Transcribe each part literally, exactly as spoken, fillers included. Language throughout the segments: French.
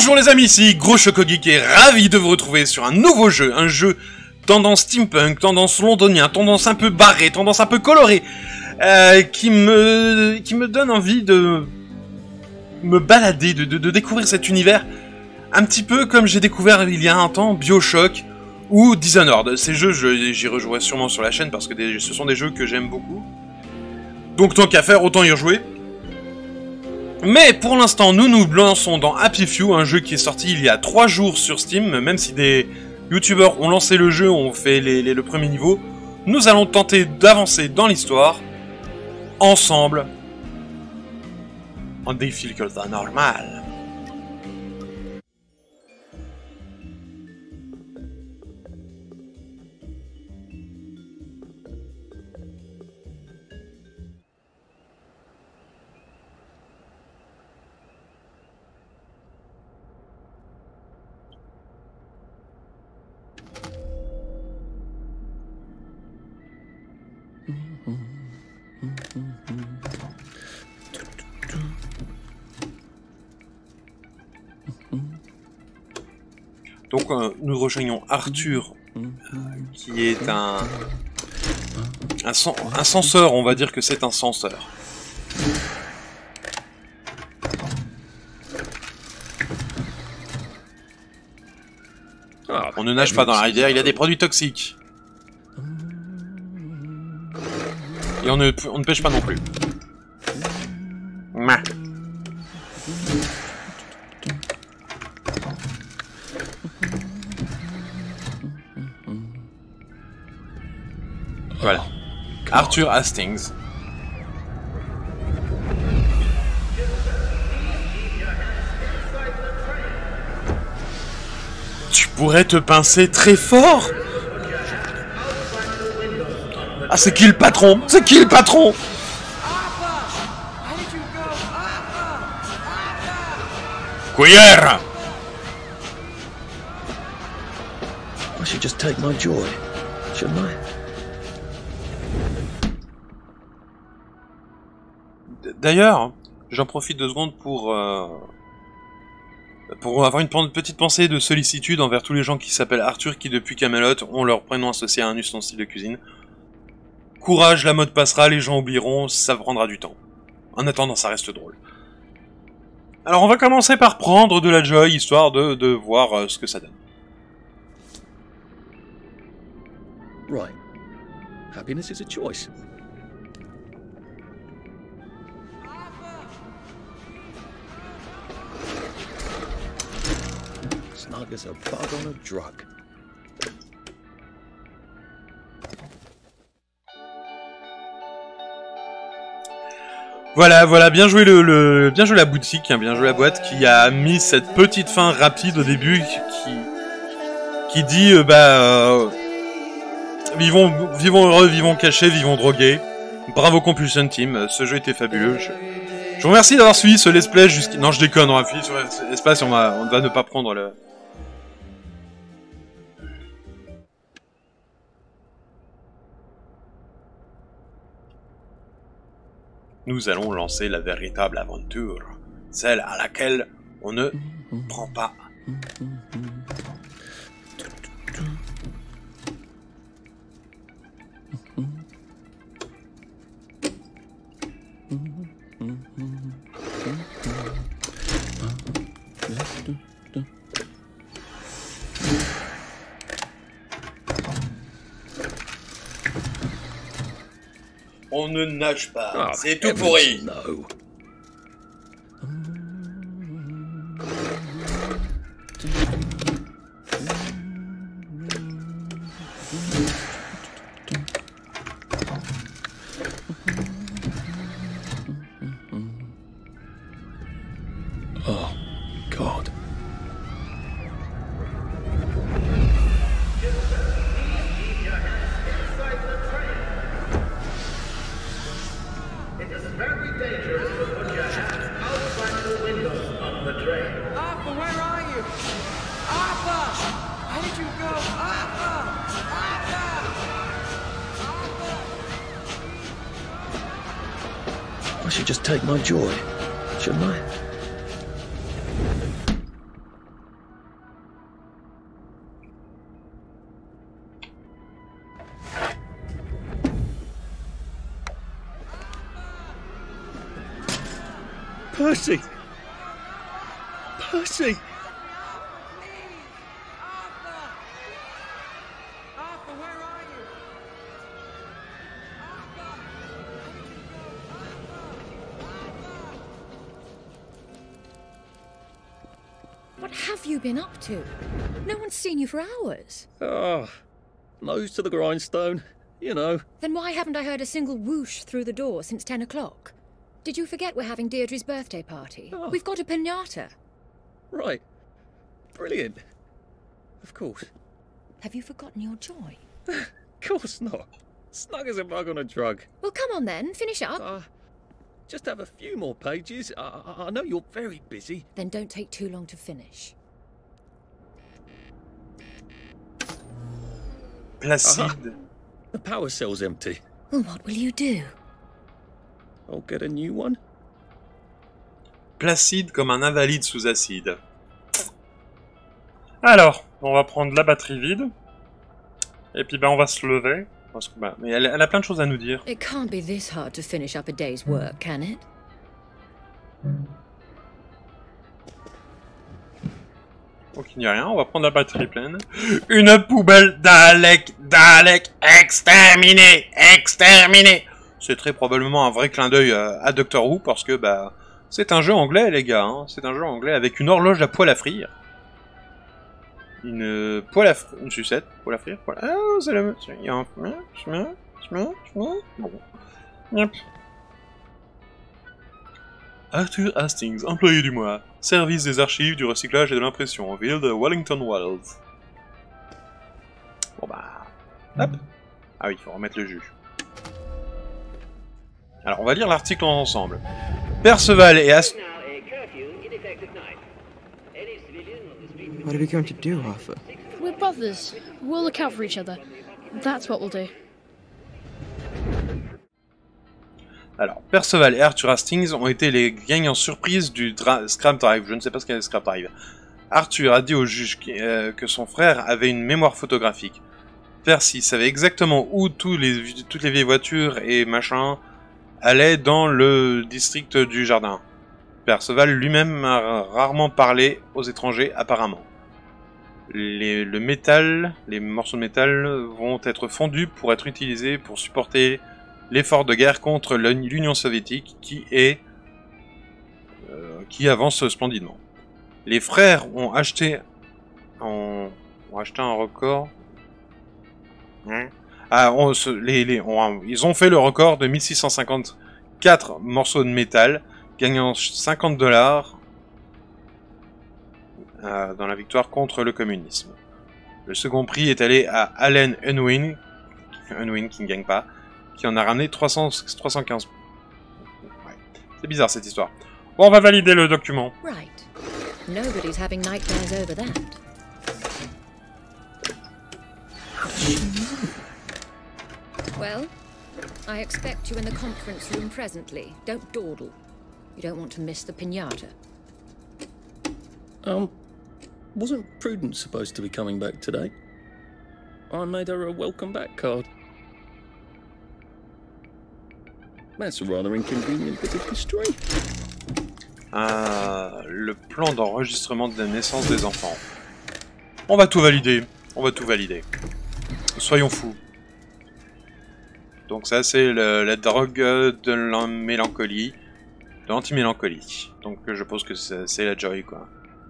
Bonjour les amis, ici Gros Choco Geek et ravi de vous retrouver sur un nouveau jeu, un jeu tendance steampunk, tendance londonien, tendance un peu barré, tendance un peu coloré, euh, qui me qui me donne envie de me balader, de, de, de découvrir cet univers un petit peu comme j'ai découvert il y a un temps BioShock ou Dishonored. Ces jeux, j'y rejouerai sûrement sur la chaîne parce que des, ce sont des jeux que j'aime beaucoup. Donc tant qu'à faire, autant y rejouer. Mais pour l'instant, nous nous lançons dans Happy Few, un jeu qui est sorti il y a trois jours sur Steam. Même si des youtubeurs ont lancé le jeu, ont fait les, les, le premier niveau, nous allons tenter d'avancer dans l'histoire, ensemble, en difficulté normale. Donc euh, nous rejoignons Arthur, euh, qui est un, un, sen un censeur, on va dire que c'est un censeur. On ne nage pas dans la rivière, il y a des produits toxiques. Et on ne, on ne pêche pas non plus. Mouah. Voilà. Arthur Hastings. Tu pourrais te pincer très fort? Ah, c'est qui le patron? C'est qui le patron? Cuillère! I should just take my joy, shouldn't I? D'ailleurs, j'en profite deux secondes pour euh, pour avoir une petite pensée de sollicitude envers tous les gens qui s'appellent Arthur, qui depuis Camelot ont leur prénom associé à un ustensile de cuisine. Courage, la mode passera, les gens oublieront, ça prendra du temps. En attendant, ça reste drôle. Alors on va commencer par prendre de la joy, histoire de, de voir euh, ce que ça donne. Right. Happiness is a choice. Snug as a bug on a drug. Voilà, voilà, bien joué le, le bien joué la boutique, hein, bien joué la boîte qui a mis cette petite fin rapide au début qui qui dit euh, bah euh, vivons vivons heureux, vivons cachés, vivons drogués. Bravo Compulsion Team, ce jeu était fabuleux. Je, je vous remercie d'avoir suivi ce let's play jusqu'à... Non, je déconne, on va finir sur l'espace et on va on va ne pas prendre le. Nous allons lancer la véritable aventure, celle à laquelle on ne prend pas. On ne nage pas, oh, c'est tout pourri. No. Oh, God. Arthur, where are you? Arthur! Where did you go? Arthur! Arthur! I should just take my joy, shouldn't I? Percy! Percy! Arthur, where are you? What have you been up to? No one's seen you for hours. Ah, nose to the grindstone, you know. Then why haven't I heard a single whoosh through the door since ten o'clock? Did you forget we're having Deirdre's birthday party? Oh. We've got a piñata. Right. Brilliant. Of course. Have you forgotten your joy? Of course not. Snug as a bug on a drug. Well, come on then, finish up. Uh, just have a few more pages. I, I, I know you're very busy. Then don't take too long to finish. Placide. The power cell's empty. Well, what will you do? I'll get a new one. Placide comme un invalide sous acide. Alors, on va prendre la batterie vide. Et puis ben on va se lever. Parce que, ben, mais elle, elle a plein de choses à nous dire. It can't be this hard to finish up a day's work, can it? Donc il n'y a rien, on va prendre la batterie pleine. Une poubelle Dalek, Dalek, exterminé, exterminé. C'est très probablement un vrai clin d'œil à, à Doctor Who parce que bah c'est un jeu anglais les gars, hein. C'est un jeu anglais avec une horloge à poêle à frire. Une euh, poêle à frire, une sucette, poêle à frire, poêle à... Ah, c'est le... Il y a un... Bon. Yep. Arthur Hastings, employé du mois. Service des archives, du recyclage et de l'impression. Ville de Wellington Wells. Bon bah... Hop. Ah oui, il faut remettre le jus. Alors, on va lire l'article ensemble. Perceval et Ast... What are we going to do, Arthur? We're brothers. We'll look out for each other. That's what we'll do. Alors, Perceval et Arthur Hastings ont été les gagnants surprises du Scrap Drive. Je ne sais pas ce qu'est le Scrap Drive. Arthur a dit au juge qu euh, que son frère avait une mémoire photographique. Percy savait exactement où tous les, toutes les vieilles voitures et machins allaient dans le district du jardin. Perceval lui-même a rarement parlé aux étrangers, apparemment. Les, le métal, les morceaux de métal vont être fondus pour être utilisés pour supporter l'effort de guerre contre l'Union soviétique qui est euh, qui avance splendidement. Les frères ont acheté ont, ont acheté un record. Hein ah, on, les, les, on, ils ont fait le record de mille six cent cinquante-quatre morceaux de métal, gagnant cinquante dollars euh, dans la victoire contre le communisme. Le second prix est allé à Allen Unwin, Unwin qui ne gagne pas, qui en a ramené trois cents, trois cent quinze. Ouais. C'est bizarre cette histoire. Bon, on va valider le document. Right. Nobody's having nightmares over that. Well, I expect you in the conference room presently. Don't dawdle. You don't want to miss the piñata. Um, wasn't Prudence supposed to be coming back today? I made her a welcome back card. That's a rather inconvenient bit of history. Ah, le plan d'enregistrement de la naissance des enfants. On va tout valider. On va tout valider. Soyons fous. Donc ça, c'est la drogue de la mélancolie. De l'anti-mélancolie. Donc je pense que c'est la joy, quoi.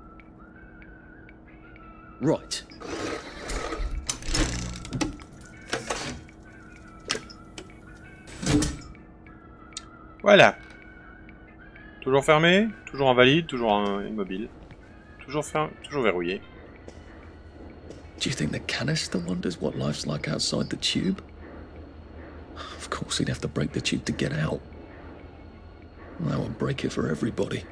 Right. Voilà. Toujours fermé, toujours invalide, toujours immobile. Toujours fermé, toujours verrouillé. Do you think the canister wonders what life's like outside the tube? Of course he'd have to break the tube to get out. That would break it for everybody.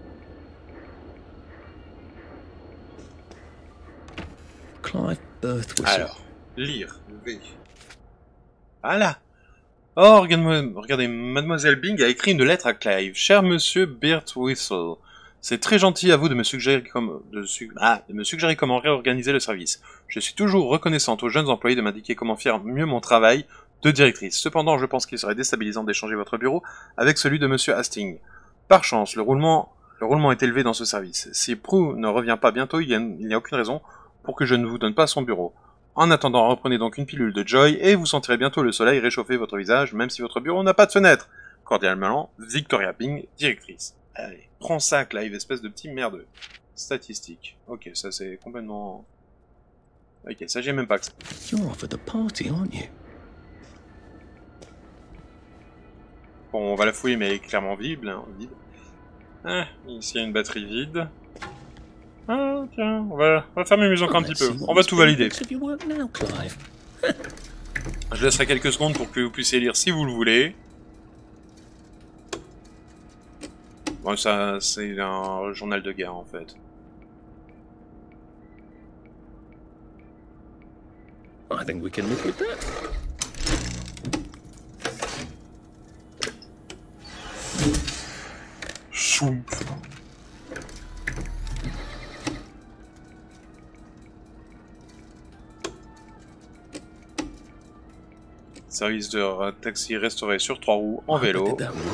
Clive Birthwhistle. Alors, lire. V. Voilà. Oh, regardez, regardez, Mademoiselle Bing a écrit une lettre à Clive. Cher Monsieur Birthwhistle, c'est très gentil à vous de me suggérer comment, de, su ah, de me suggérer comment réorganiser le service. Je suis toujours reconnaissante aux jeunes employés de m'indiquer comment faire mieux mon travail de directrice. Cependant, je pense qu'il serait déstabilisant d'échanger votre bureau avec celui de Monsieur Hastings. Par chance, le roulement, le roulement est élevé dans ce service. Si Prue ne revient pas bientôt, il n'y a, a aucune raison pour que je ne vous donne pas son bureau. En attendant, reprenez donc une pilule de Joy et vous sentirez bientôt le soleil réchauffer votre visage, même si votre bureau n'a pas de fenêtre. Cordialement, Victoria Ping, directrice. Allez, prends ça, Clive, espèce de petit merdeux. Statistique. Ok, ça c'est complètement... Ok, ça j'ai même pas que ça. You're off at the party, aren't you? Bon, on va la fouiller, mais elle est clairement vide. Hein, vide. Ah, ici il y a une batterie vide. Ah, tiens, on va, on va faire mes encore un petit peu. On va tout valider. Je laisserai quelques secondes pour que vous puissiez lire si vous le voulez. Bon, ça, c'est un journal de guerre, en fait. I think we can live with that. Choum. Service de taxi restauré sur trois roues en vélo.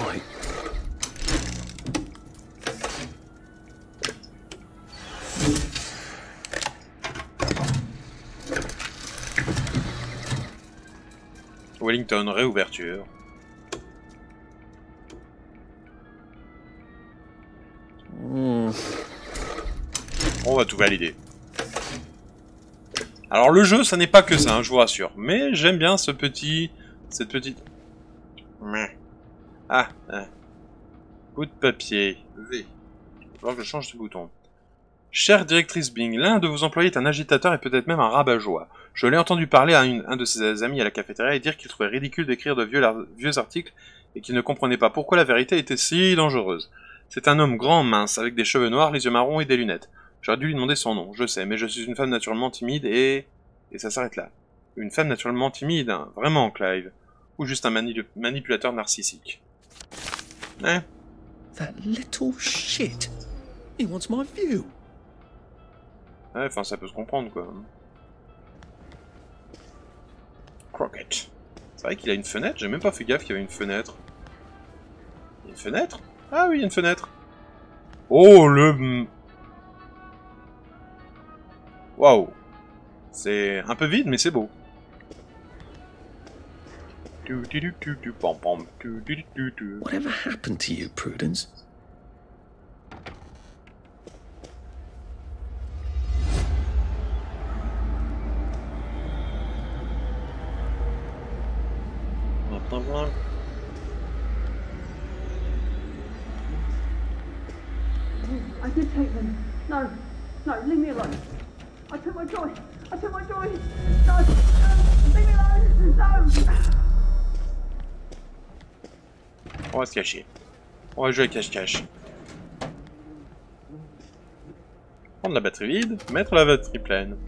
Wellington, réouverture. Mm. On va tout valider. Alors le jeu, ça n'est pas que ça, hein, je vous rassure. Mais j'aime bien ce petit... Cette petite... Ah, ah. Bout de papier. V. Il va falloir que je change ce bouton. Chère directrice Bing, l'un de vos employés est un agitateur et peut-être même un rabat-joie. Je l'ai entendu parler à une, un de ses amis à la cafétéria et dire qu'il trouvait ridicule d'écrire de vieux, vieux articles et qu'il ne comprenait pas pourquoi la vérité était si dangereuse. C'est un homme grand, mince, avec des cheveux noirs, les yeux marrons et des lunettes. J'aurais dû lui demander son nom, je sais, mais je suis une femme naturellement timide et... Et ça s'arrête là. Une femme naturellement timide, hein, vraiment, Clive. Ou juste un mani manipulateur narcissique. Hein? That little shit. He wants my view. Ouais, enfin, ça peut se comprendre, quoi. Crockett. C'est vrai qu'il a une fenêtre, j'ai même pas fait gaffe qu'il y avait une fenêtre. Il y a une fenêtre? Ah oui, il y a une fenêtre. Oh, le... Waouh. C'est un peu vide, mais c'est beau. Whatever happened to you, Prudence? I did take them. No, no, leave me alone. I took my joy. I took my joy. No, no, leave me alone. No. On va se cacher. On va jouer cache-cache. Prendre la batterie vide, mettre la batterie pleine.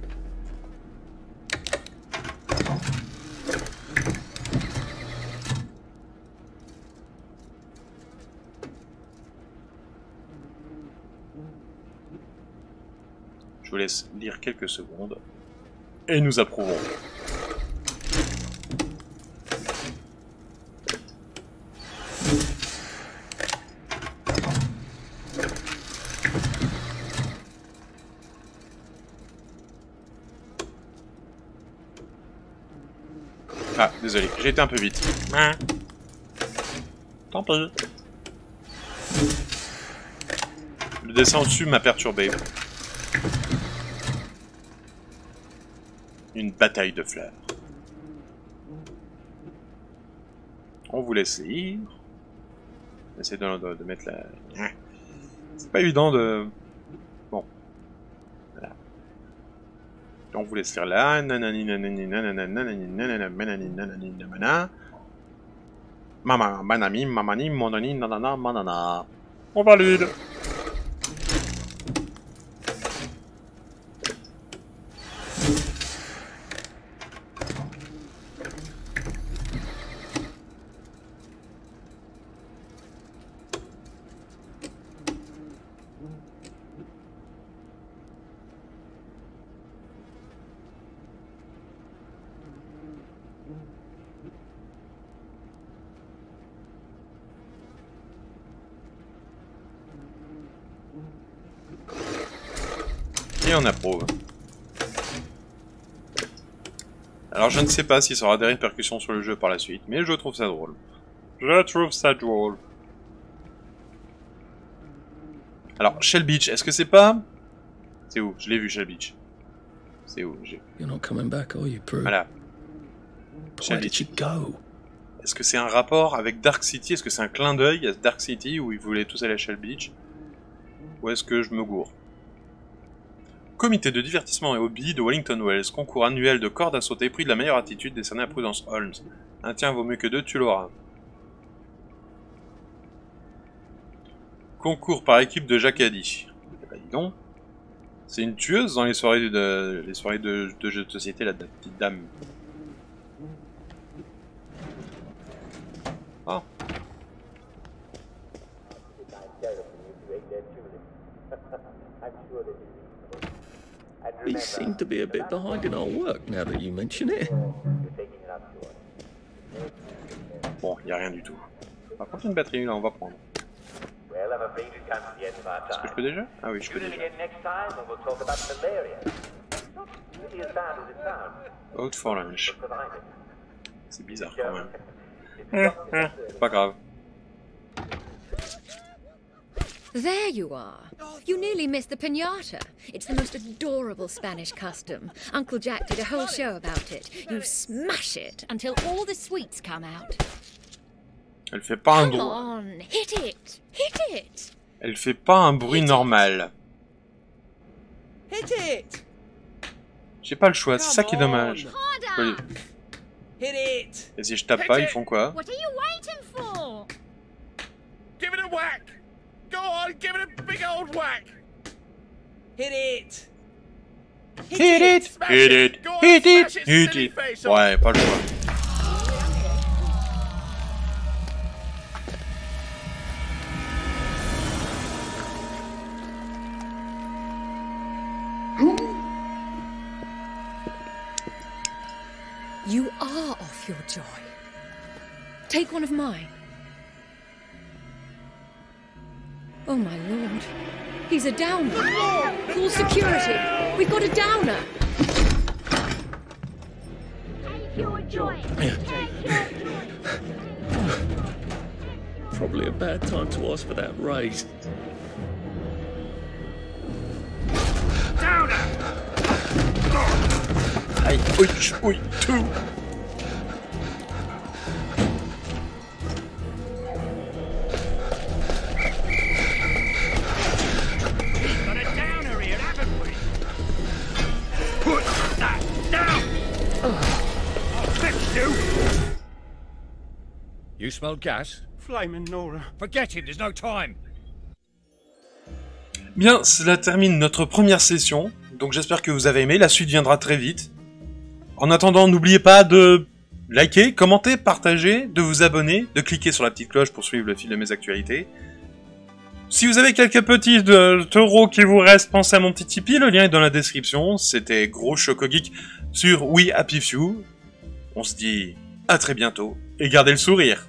Je vous laisse lire quelques secondes. Et nous approuvons. Ah, désolé, j'ai été un peu vite. Ah. Tant pis. Le dessin au-dessus m'a perturbé. Une bataille de fleurs. On vous laisse lire. Essayez de, de, de mettre la... C'est pas évident de... Bon. Voilà. On vous laisse lire là. Mama, manami, mamani, monani, nanana, manana. On valide. Et on approuve. Alors je ne sais pas si ça aura des répercussions sur le jeu par la suite, mais je trouve ça drôle. Je trouve ça drôle. Alors, Shell Beach, est-ce que c'est pas... C'est où? Je l'ai vu, Shell Beach. C'est où? You're not coming back, are you, Prue? Voilà. Where did you go? Est-ce que c'est un rapport avec Dark City? Est-ce que c'est un clin d'œil à Dark City où ils voulaient tous aller à Shell Beach? Ou est-ce que je me gourre? Comité de divertissement et hobby de Wellington Wells. Concours annuel de corde à sauter. Prix de la meilleure attitude décerné à Prudence Holmes. Un tien vaut mieux que deux, tu l'auras. Concours par équipe de Jacadi. Bah, dis donc. C'est une tueuse dans les soirées de, les soirées de, de jeux de société, la petite dame. Ah. We seem to be a bit behind in our work now that you mention it. Bon, il n'y a rien du tout. Par contre, une batterie, là, on va prendre. Est-ce que je peux déjà? Ah oui, je peux déjà. Out for lunch. C'est bizarre quand même. C'est pas grave. There you are. You nearly missed the piñata. It's the most adorable Spanish custom. Uncle Jack did a whole show about it. You smash it until all the sweets come out. Elle fait pas un Come bruit. on, hit it, hit it. Elle fait pas un bruit normal. Hit it! J'ai pas le choix, c'est ça qui est dommage. Oui. Hit it! Et si je tape pas, ils font quoi? What are you waiting for? Give it a whack! Go on, give it a big old whack! Hit it! Hit it! Smash Hit it! Go on, Hit it! smash its Hit silly it! face off. Ouais, pas le choix. You are off your joy. Take one of mine. Oh my lord. He's a downer. Call security. We've got a downer. Take your joy. Take your joy. Probably a bad time to ask for that raise. Aïe, oui, oui, tout. Got a downer here, haven't we? Put that down! I'll fix you! You smelled gas? Flaming Nora. Forget it, there's no time. Bien, cela termine notre première session. Donc j'espère que vous avez aimé. La suite viendra très vite. En attendant, n'oubliez pas de liker, commenter, partager, de vous abonner, de cliquer sur la petite cloche pour suivre le fil de mes actualités. Si vous avez quelques petits euros qui vous restent, pensez à mon petit Tipeee, le lien est dans la description. C'était Gros Choco Geek sur We Happy Few. On se dit à très bientôt et gardez le sourire.